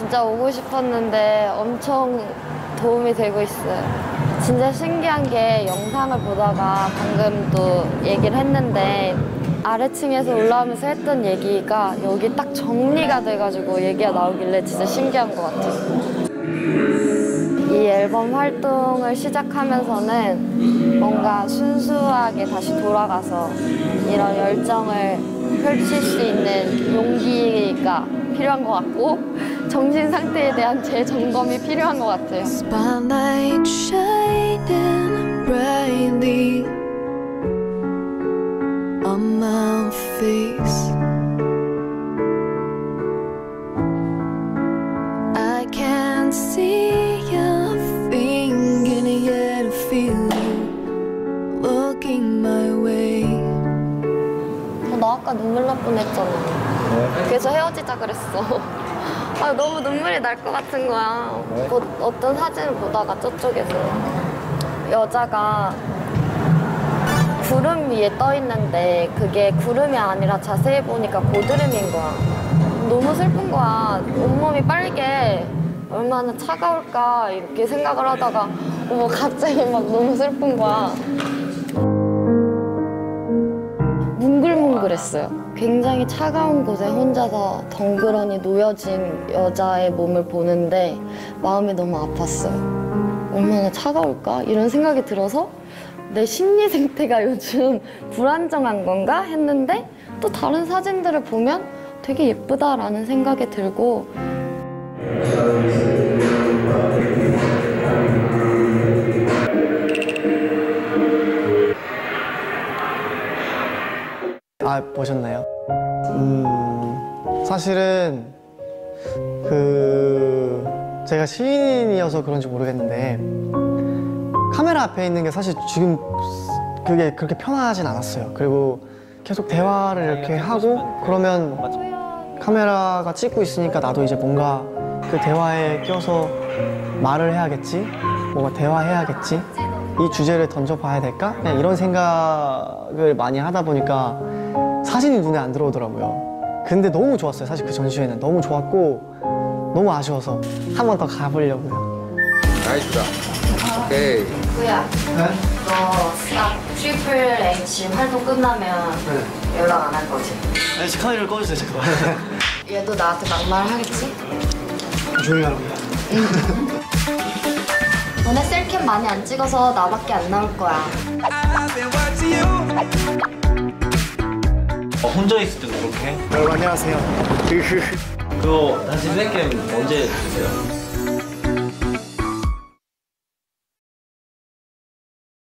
진짜 오고 싶었는데 엄청 도움이 되고 있어요. 진짜 신기한 게 영상을 보다가 방금 또 얘기를 했는데 아래층에서 올라오면서 했던 얘기가 여기 딱 정리가 돼가지고 얘기가 나오길래 진짜 신기한 것 같아요. 이 앨범 활동을 시작하면서는 뭔가 순수하게 다시 돌아가서 이런 열정을 펼칠 수 있는 용기가 필요한 것 같고 정신 상태에 대한 재점검이 필요한 것 같아요. Spotlight shining brightly on my face. I can't see you thinking yet I feel you looking my way. 나 아까 눈물 날 뻔했잖아. 그래서 헤어지자 그랬어. 아, 너무 눈물이 날 것 같은 거야. 어떤 사진을 보다가 저쪽에서 여자가 구름 위에 떠 있는데 그게 구름이 아니라 자세히 보니까 고드름인 거야. 너무 슬픈 거야. 온몸이 빨개. 얼마나 차가울까 이렇게 생각을 하다가 갑자기 막 너무 슬픈 거야. 뭉글뭉글했어요. 굉장히 차가운 곳에 혼자서 덩그러니 놓여진 여자의 몸을 보는데 마음이 너무 아팠어요. 얼마나 차가울까? 이런 생각이 들어서 내 심리 상태가 요즘 불안정한 건가? 했는데 또 다른 사진들을 보면 되게 예쁘다라는 생각이 들고 아, 보셨나요? 사실은 제가 시인이어서 그런지 모르겠는데 카메라 앞에 있는 게 사실 지금 그게 그렇게 편하진 않았어요. 그리고 계속 대화를 이렇게 하고 그러면 카메라가 찍고 있으니까 나도 이제 뭔가 그 대화에 껴서 말을 해야겠지, 뭔가 대화해야겠지, 이 주제를 던져봐야 될까? 그냥 이런 생각을 많이 하다 보니까 사진이 눈에 안 들어오더라고요. 근데 너무 좋았어요. 사실 그 전시회는 너무 좋았고 너무 아쉬워서 한 번 더 가보려고요. 나이스다. 오케이. 구야, 네? 너 딱 트리플 H 활동 끝나면 연락 안 할 거지? 네, 제 카메라를 꺼주세요, 잠깐만. 얘도 나한테 막말 하겠지? 조용히 하라고요. 너네 셀캠 많이 안 찍어서 나밖에 안 나올 거야. 혼자 있을 때도 그렇게? 여러분 안녕하세요. 그거 다시 셀캠 언제 주세요?